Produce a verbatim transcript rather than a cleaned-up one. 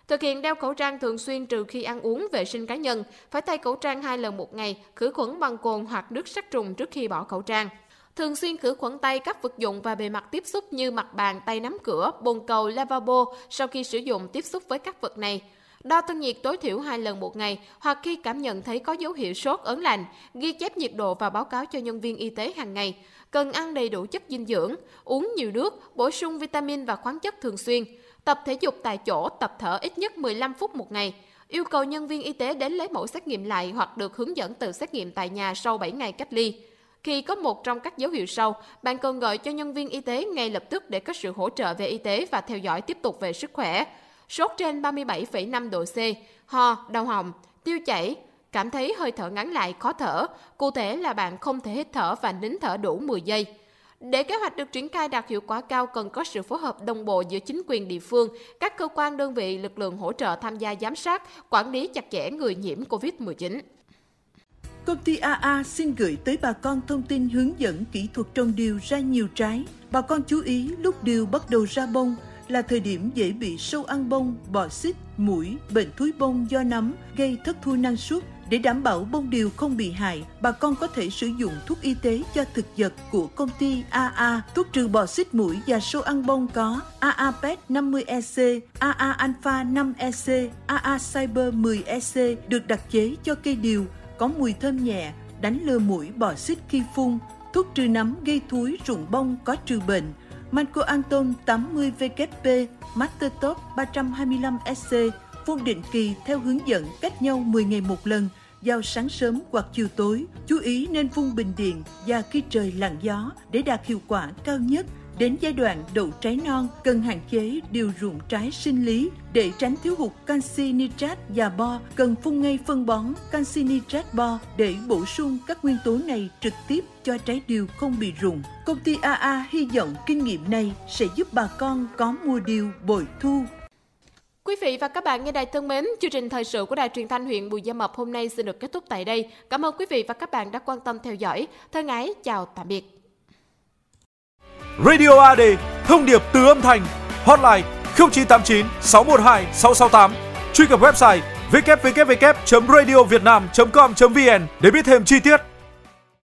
Thực hiện đeo khẩu trang thường xuyên trừ khi ăn uống, vệ sinh cá nhân, phải thay khẩu trang hai lần một ngày, khử khuẩn bằng cồn hoặc nước sát trùng trước khi bỏ khẩu trang. Thường xuyên khử khuẩn tay các vật dụng và bề mặt tiếp xúc như mặt bàn, tay nắm cửa, bồn cầu, lavabo sau khi sử dụng tiếp xúc với các vật này. Đo thân nhiệt tối thiểu hai lần một ngày hoặc khi cảm nhận thấy có dấu hiệu sốt, ớn lạnh, ghi chép nhiệt độ và báo cáo cho nhân viên y tế hàng ngày. Cần ăn đầy đủ chất dinh dưỡng, uống nhiều nước, bổ sung vitamin và khoáng chất thường xuyên. Tập thể dục tại chỗ, tập thở ít nhất mười lăm phút một ngày. Yêu cầu nhân viên y tế đến lấy mẫu xét nghiệm lại hoặc được hướng dẫn tự xét nghiệm tại nhà sau bảy ngày cách ly. Khi có một trong các dấu hiệu sau, bạn cần gọi cho nhân viên y tế ngay lập tức để có sự hỗ trợ về y tế và theo dõi tiếp tục về sức khỏe. Sốt trên ba mươi bảy phẩy năm độ C, ho, đau họng, tiêu chảy, cảm thấy hơi thở ngắn lại, khó thở. Cụ thể là bạn không thể hít thở và nín thở đủ mười giây. Để kế hoạch được triển khai đạt hiệu quả cao, cần có sự phối hợp đồng bộ giữa chính quyền địa phương, các cơ quan đơn vị, lực lượng hỗ trợ tham gia giám sát, quản lý chặt chẽ người nhiễm covid mười chín. Công ty a a xin gửi tới bà con thông tin hướng dẫn kỹ thuật trồng điều ra nhiều trái. Bà con chú ý lúc điều bắt đầu ra bông là thời điểm dễ bị sâu ăn bông, bọ xít, muỗi, bệnh thúi bông do nấm gây thất thu năng suất. Để đảm bảo bông điều không bị hại, bà con có thể sử dụng thuốc y tế cho thực vật của công ty a a. Thuốc trừ bọ xít muỗi và sâu ăn bông có a a Pet năm mươi E C, a a Alpha năm E C, a a Cyber mười E C được đặc chế cho cây điều, có mùi thơm nhẹ, đánh lừa muỗi bọ xít khi phun. Thuốc trừ nấm gây thúi rụng bông có trừ bệnh. Mancoanton tám mươi W P, Mastertop ba trăm hai mươi lăm S C, phun định kỳ theo hướng dẫn cách nhau mười ngày một lần, vào sáng sớm hoặc chiều tối. Chú ý nên phun bình điện và khi trời lặng gió để đạt hiệu quả cao nhất. Đến giai đoạn đậu trái non, cần hạn chế điều rụng trái sinh lý để tránh thiếu hụt canxi nitrat và bo. Cần phun ngay phân bón canxi nitrat bo để bổ sung các nguyên tố này trực tiếp cho trái điều không bị rụng. Công ty a a hy vọng kinh nghiệm này sẽ giúp bà con có mùa điều bội thu. Quý vị và các bạn nghe đài thân mến, chương trình thời sự của Đài Truyền thanh huyện Bù Gia Mập hôm nay xin được kết thúc tại đây. Cảm ơn quý vị và các bạn đã quan tâm theo dõi. Thân ái, chào tạm biệt. Radio a đê, thông điệp từ âm thanh. Hotline không chín tám chín sáu một hai sáu sáu tám. Truy cập website w w w chấm radio vietnam chấm com chấm vn để biết thêm chi tiết.